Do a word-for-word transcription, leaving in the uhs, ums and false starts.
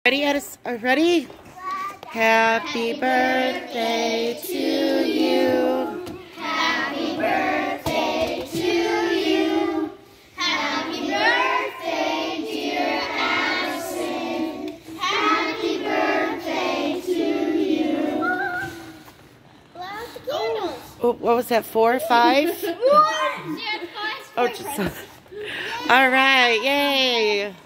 Ready, Addison? Are you ready? Happy birthday to you. Happy birthday to you. Happy birthday, dear Addison. Happy birthday to you. Blow out the candles. Oh, what was that? Four, five? One. Oh, just all right! Yay!